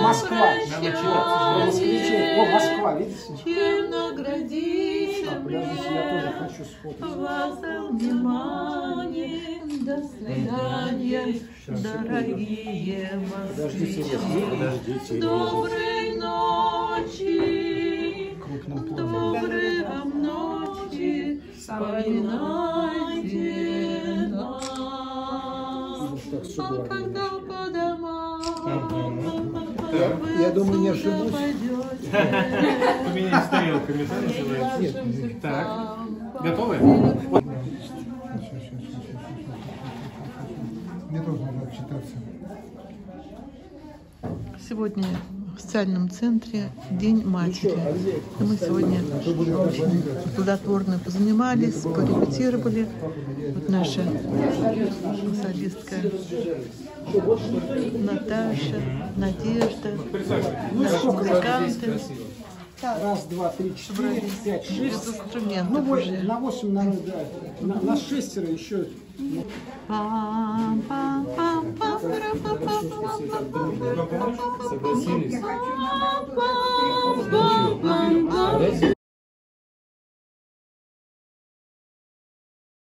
Москва. Москвичи. О, Москва, видите? Чем наградите Подождите, я тоже хочу сфотать. вас внимание. До свидания, дорогие москвичи. Подождите. Доброй ночи. Доброй вам ночи. Вспоминайте нас. А когда по домам Я думаю, не ошибусь. Поменять тарелками, да, называется? Нет. Так, готовы? Мне тоже надо отчитаться. Сегодня в социальном центре День матери. И мы сегодня очень плодотворно позанимались, порепетировали. Вот наша солистка Наташа, Надежда, наши музыканты. Раз, два, три, четыре, пять, Без шесть. инструментов Ну, уже. на 8, наверное, да. На 6 еще. Согласились?